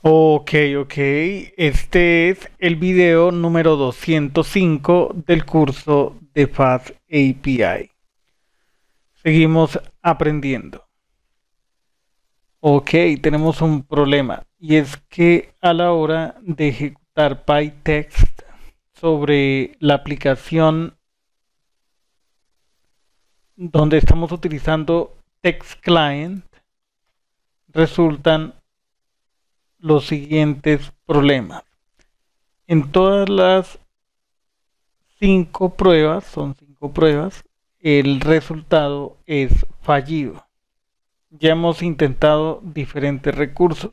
Ok, ok. Este es el video número 205 del curso de Fast API. Seguimos aprendiendo. Ok, tenemos un problema y es que a la hora de ejecutar PyText sobre la aplicación donde estamos utilizando Text Client, resultan los siguientes problemas. En todas las son 5 pruebas, el resultado es fallido. Ya hemos intentado diferentes recursos.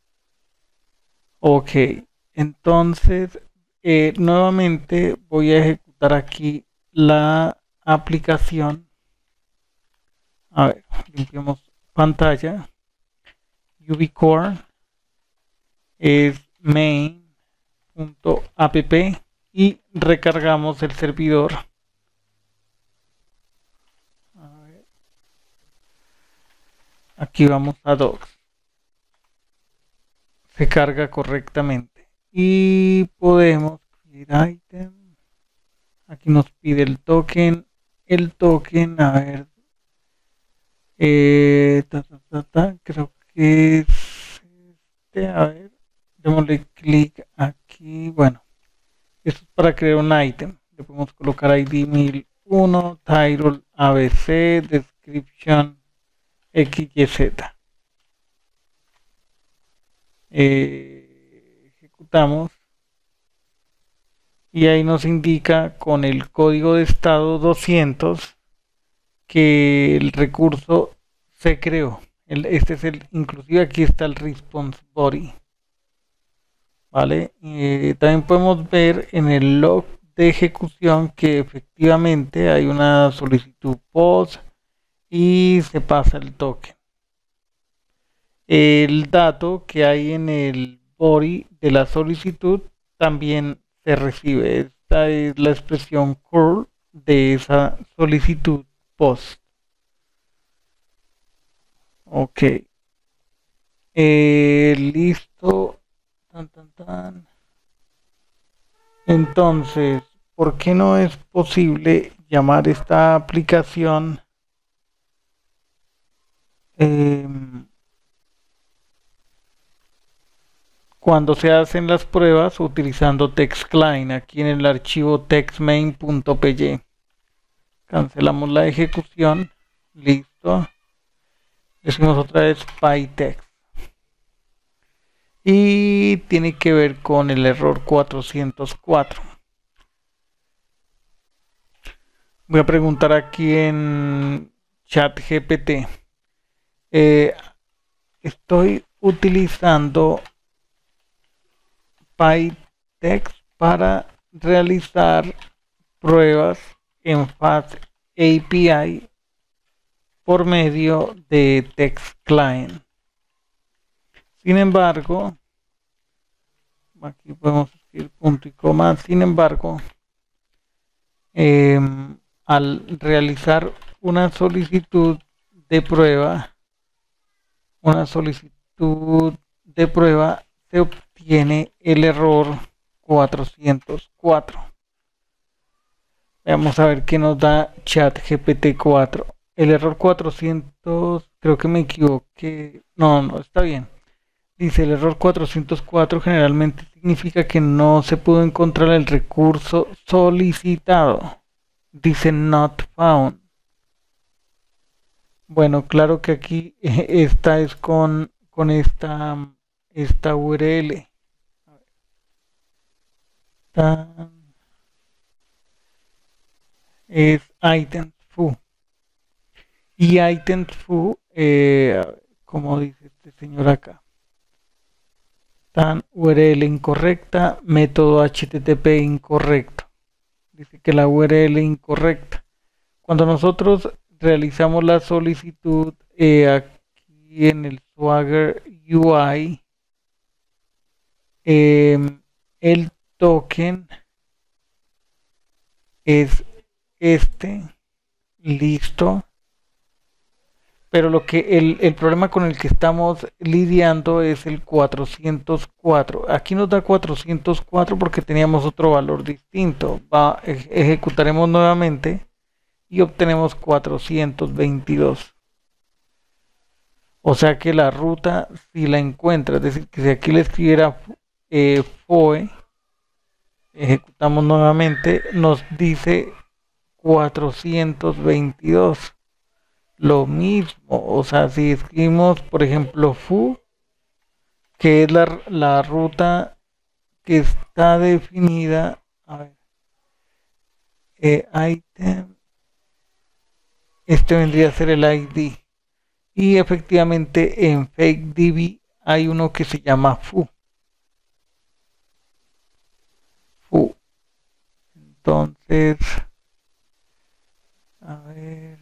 Ok, entonces nuevamente voy a ejecutar aquí la aplicación. A ver, limpiamos pantalla. UbiCore es main.app y recargamos el servidor. A ver, aquí vamos a docs. Se carga correctamente y podemos ir a item. Aquí nos pide el token, a ver, creo que es este, a ver, démosle clic aquí. Bueno, esto es para crear un item. Le podemos colocar ID 1001, title ABC, description XYZ. Ejecutamos y ahí nos indica con el código de estado 200 que el recurso se creó. Este es inclusive aquí está el response body. ¿Vale? También podemos ver en el log de ejecución que efectivamente hay una solicitud POST y se pasa el token. El dato que hay en el body de la solicitud también se recibe. Esta es la expresión curl de esa solicitud POST. Ok. Listo. Tan, tan, tan. Entonces, ¿por qué no es posible llamar esta aplicación cuando se hacen las pruebas utilizando TextClient aquí en el archivo textmain.py? Cancelamos la ejecución. Listo. Decimos otra vez PyText. Y tiene que ver con el error 404. Voy a preguntar aquí en ChatGPT. Estoy utilizando PyText para realizar pruebas en Fast API por medio de TextClient. Sin embargo, aquí podemos escribir punto y coma. Sin embargo, al realizar una solicitud de prueba, se obtiene el error 404. Vamos a ver qué nos da ChatGPT 4. El error 400, creo que me equivoqué. No, está bien. Dice el error 404 generalmente significa que no se pudo encontrar el recurso solicitado. Dice not found. Bueno, claro que aquí esta es con esta URL. Es itemfoo. Y itemfoo, como dice este señor acá, tan URL incorrecta, método HTTP incorrecto. Dice que la URL incorrecta. Cuando nosotros realizamos la solicitud aquí en el Swagger UI, el token es este, listo. Pero el problema con el que estamos lidiando es el 404. Aquí nos da 404 porque teníamos otro valor distinto. Ejecutaremos nuevamente y obtenemos 422. O sea que la ruta, si la encuentra, es decir, que si aquí le escribiera FOE, ejecutamos nuevamente, nos dice 422. Lo mismo, o sea, si escribimos, por ejemplo, FU, que es la ruta que está definida, a ver, item, este vendría a ser el ID. Y efectivamente en FakeDB hay uno que se llama FU. Entonces, a ver,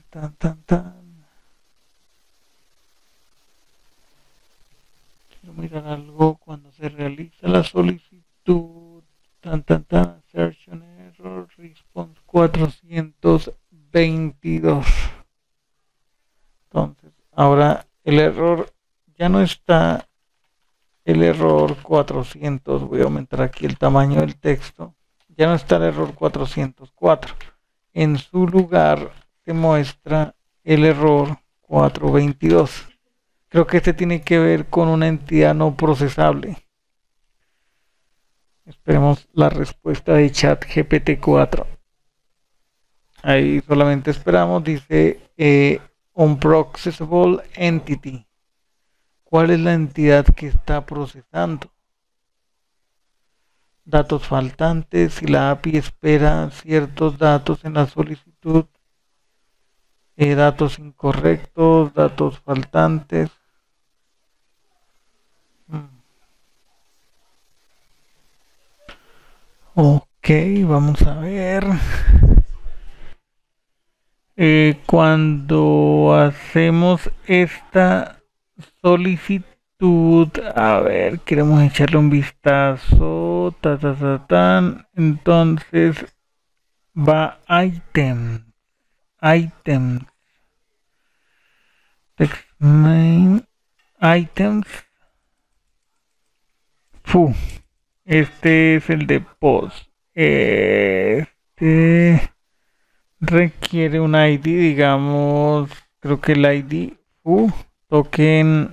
quiero mirar algo cuando se realiza la solicitud, assertion error, response 422. Entonces, ahora el error ya no está, el error 400, voy a aumentar aquí el tamaño del texto, ya no está el error 404. En su lugar se muestra el error 422. Creo que este tiene que ver con una entidad no procesable. Esperemos la respuesta de ChatGPT-4. Ahí solamente esperamos, dice Unprocessable Entity. ¿Cuál es la entidad que está procesando? Datos faltantes, si la API espera ciertos datos en la solicitud, datos incorrectos, datos faltantes. Ok, vamos a ver. Cuando hacemos esta solicitud, a ver, queremos echarle un vistazo, entonces va items, text main, items, este es el de post, este requiere un ID, digamos, creo que el ID token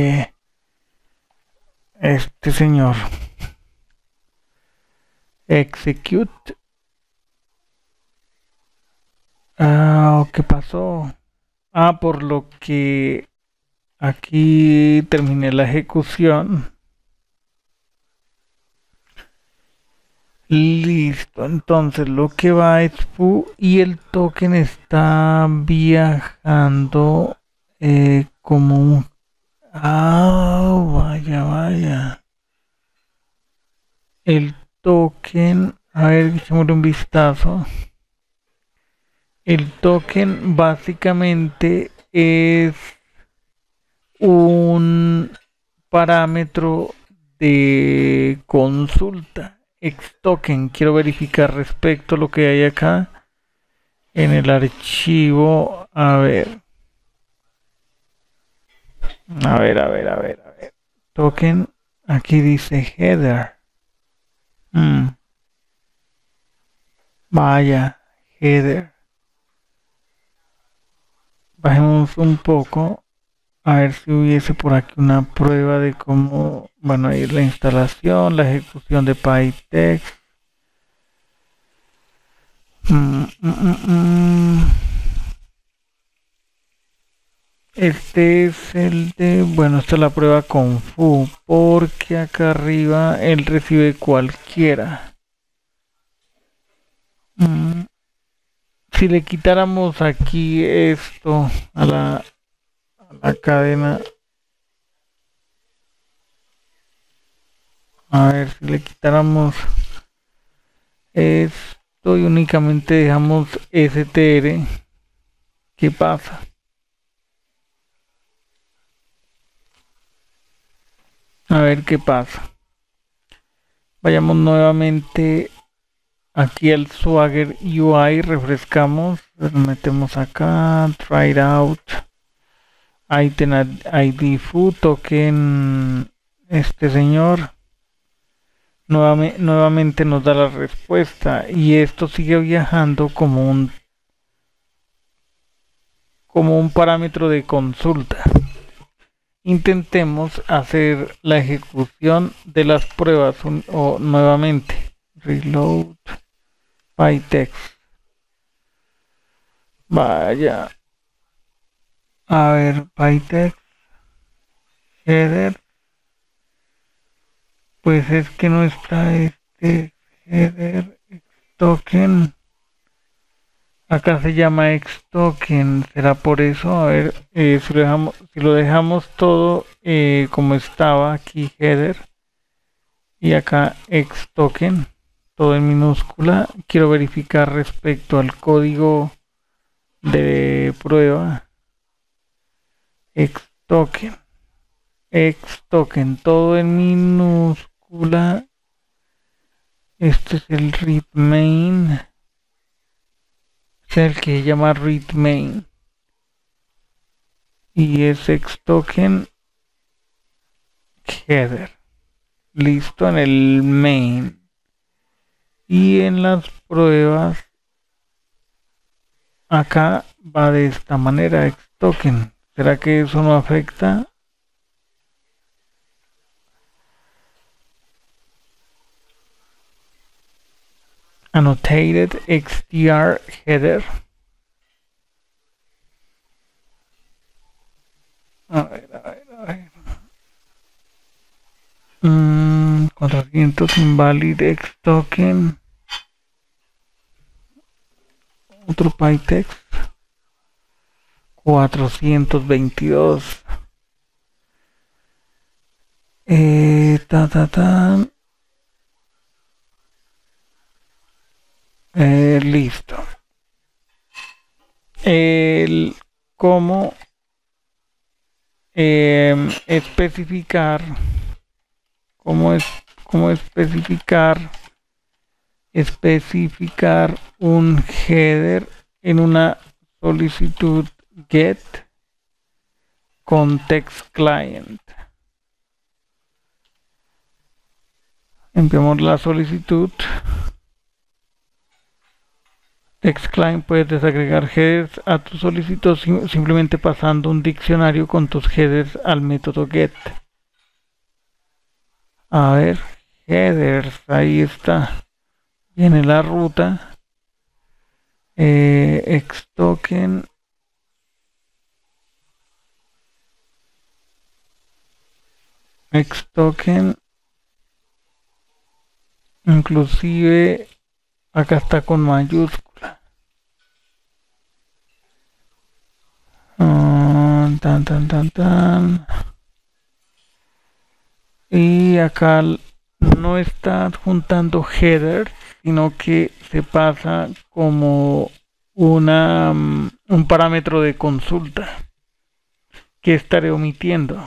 este señor execute. ¿Qué pasó? Por lo que aquí terminé la ejecución. Listo, entonces lo que va es foo y el token está viajando como un... vaya. El token, a ver, echémosle un vistazo. El token básicamente es un parámetro de consulta. Xtoken, quiero verificar respecto a lo que hay acá en el archivo. A ver. Token, aquí dice header. Vaya, header. Bajemos un poco. A ver si hubiese por aquí una prueba de cómo, bueno, ahí la instalación, la ejecución de PyText. Este es el de, bueno, esta es la prueba con foo, porque acá arriba él recibe cualquiera. Si le quitáramos aquí esto a la cadena, a ver, si le quitáramos esto y únicamente dejamos str, ¿qué pasa? A ver qué pasa. Vayamos nuevamente aquí al Swagger UI, refrescamos, nos metemos acá, try it out. item ID foo token, este señor nuevamente nos da la respuesta y esto sigue viajando como un parámetro de consulta. Intentemos hacer la ejecución de las pruebas o nuevamente. Reload PyText. Vaya. A ver, PyText. Header. Pues es que no está este header token. Acá se llama xtoken, será por eso. A ver, si lo dejamos todo como estaba aquí, header, y acá xtoken, todo en minúscula. Quiero verificar respecto al código de prueba. Xtoken, todo en minúscula. Este es el read main. Es el que se llama read main. Y es xtoken header. Listo en el main. Y en las pruebas, acá va de esta manera, xtoken. ¿Será que eso no afecta? Annotated xtr header. A ver. 400 invalid xtoken. Otro PyText. 422. Listo. El cómo especificar, cómo especificar un header en una solicitud get context client. Enviamos la solicitud. Text client, puedes desagregar headers a tu solicitud simplemente pasando un diccionario con tus headers al método get. A ver, headers, ahí está. Viene la ruta. Xtoken. Xtoken. Inclusive acá está con mayúscula. Y acá no está adjuntando header, sino que se pasa como un parámetro de consulta. ¿Qué estaré omitiendo?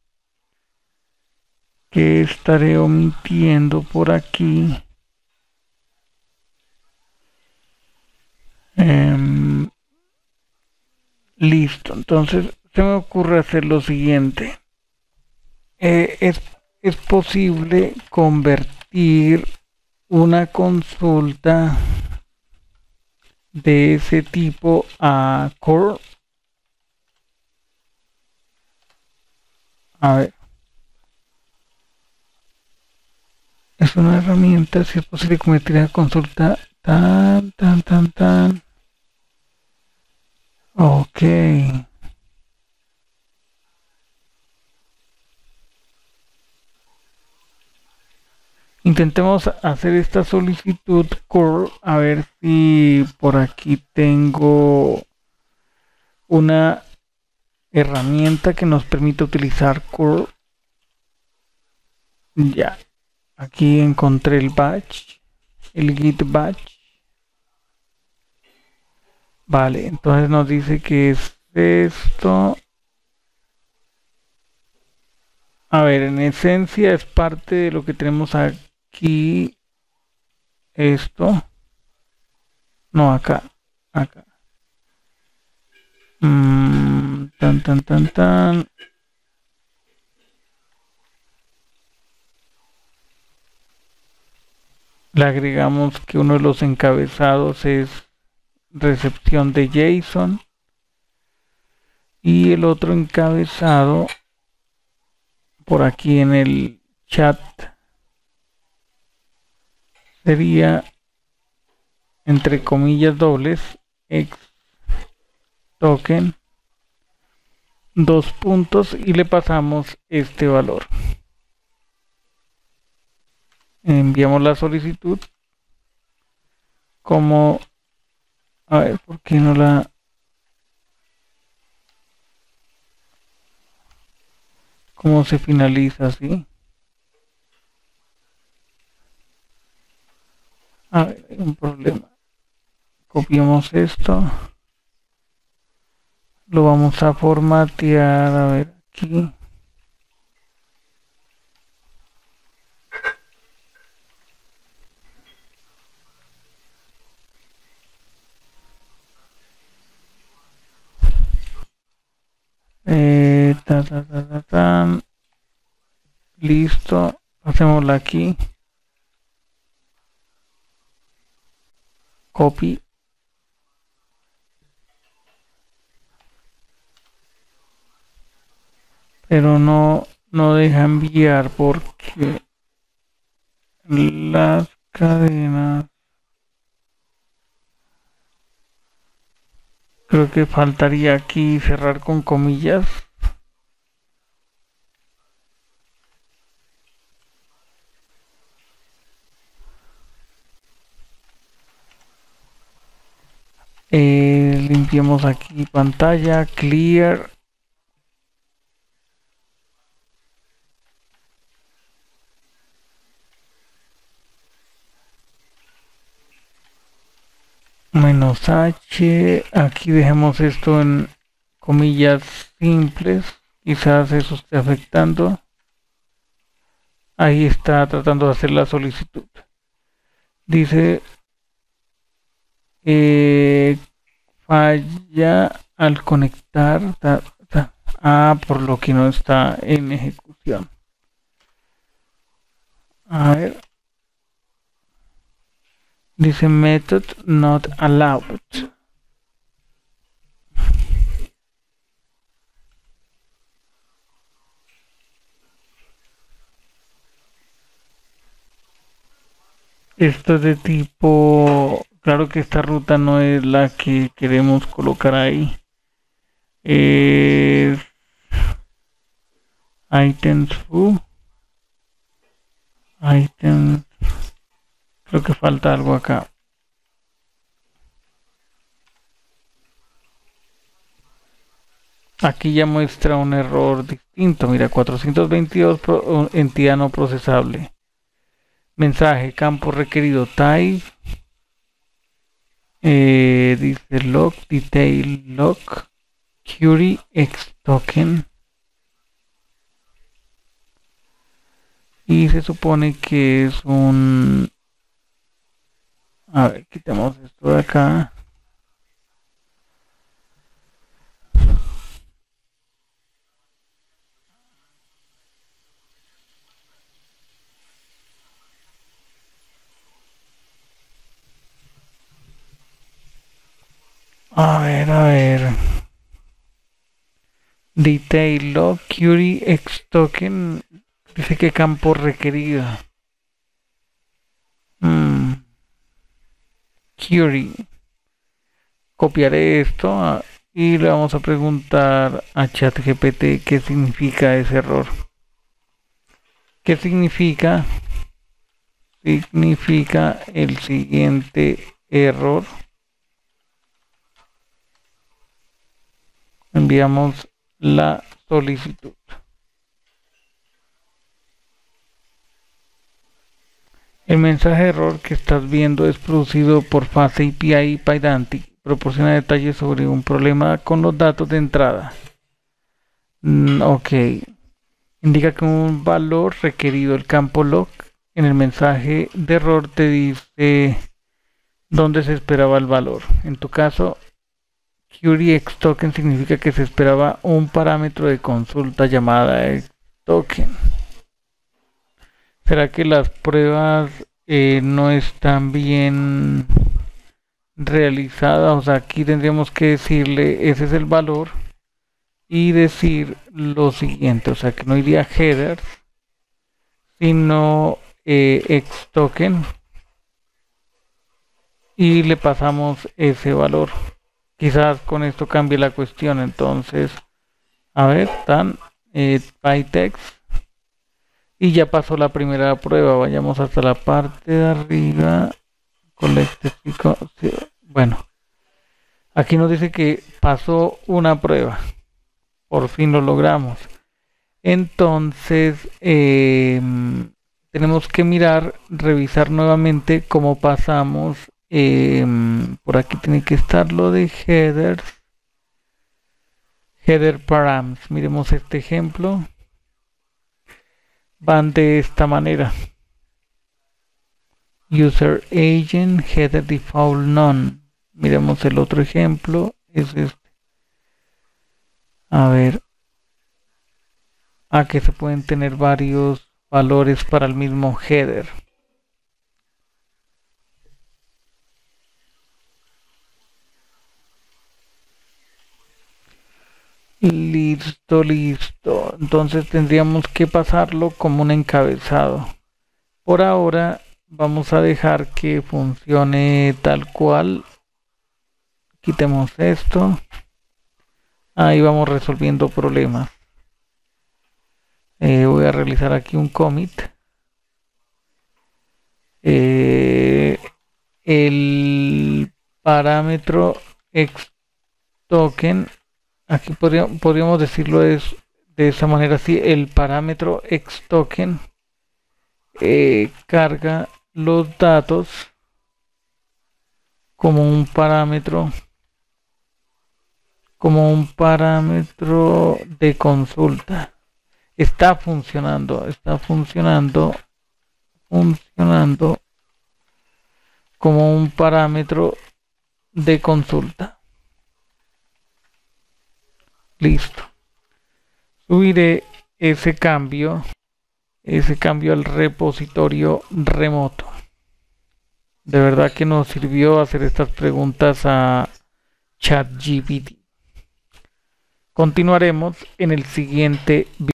¿Qué estaré omitiendo por aquí? Listo, entonces se me ocurre hacer lo siguiente. Es posible convertir una consulta de ese tipo a core. A ver. Es una herramienta, si es posible convertir la consulta tan. Ok. Intentemos hacer esta solicitud core, a ver si por aquí tengo una herramienta que nos permita utilizar core. Ya, aquí encontré el batch, el git batch. Vale, entonces nos dice que es esto. A ver, en esencia es parte de lo que tenemos aquí. Esto. No, acá. Tan, tan, tan, tan. Le agregamos que uno de los encabezados es recepción de JSON y el otro encabezado por aquí en el chat sería entre comillas dobles X token, dos puntos, y le pasamos este valor. Enviamos la solicitud como, a ver, ¿por qué no la? ¿Cómo se finaliza así? A ver, hay un problema. Copiamos esto. Lo vamos a formatear, a ver, aquí. Listo, hacemosla aquí, copy, pero no deja enviar porque las cadenas, creo que faltaría aquí cerrar con comillas. Limpiemos aquí pantalla, clear. Menos H, aquí dejemos esto en comillas simples, quizás eso esté afectando. Ahí está tratando de hacer la solicitud. Dice falla al conectar. Por lo que no está en ejecución. A ver. Dice method not allowed. Esto es de tipo, claro que esta ruta no es la que queremos colocar ahí. Items items, creo que falta algo acá. Aquí ya muestra un error distinto. Mira, 422 entidad no procesable. Mensaje, campo requerido, type. Dice log, detail log, query, x token. Y se supone que es un... A ver, quitamos esto de acá. A ver. Detail log, query, x token. Dice que campo requerido. Query. Copiaré esto y le vamos a preguntar a ChatGPT qué significa ese error. ¿Qué significa? Significa el siguiente error. Enviamos la solicitud. El mensaje de error que estás viendo es producido por Fast API y Pydantic. Proporciona detalles sobre un problema con los datos de entrada. Ok. Indica que un valor requerido, el campo log, en el mensaje de error te dice dónde se esperaba el valor. En tu caso, query xToken significa que se esperaba un parámetro de consulta llamada xToken. ¿Será que las pruebas no están bien realizadas? O sea, aquí tendríamos que decirle ese es el valor y decir lo siguiente, o sea, que no iría header sino xToken y le pasamos ese valor. Quizás con esto cambie la cuestión. Entonces, a ver, tan PyText y ya pasó la primera prueba. Vayamos hasta la parte de arriba. Bueno, aquí nos dice que pasó una prueba. Por fin lo logramos. Entonces, tenemos que mirar, revisar nuevamente cómo pasamos. Por aquí tiene que estar lo de header params. Miremos este ejemplo. Van de esta manera: user agent, header default none. Miremos el otro ejemplo, es este. A ver, que se pueden tener varios valores para el mismo header. Listo. Entonces tendríamos que pasarlo como un encabezado. Por ahora vamos a dejar que funcione tal cual. Quitemos esto. Ahí vamos resolviendo problemas. Voy a realizar aquí un commit. El parámetro xToken, aquí podríamos decirlo de esa manera, así: el parámetro xToken carga los datos como un parámetro de consulta. Está funcionando como un parámetro de consulta. Listo. Subiré ese cambio al repositorio remoto. De verdad que nos sirvió hacer estas preguntas a ChatGPT. Continuaremos en el siguiente video.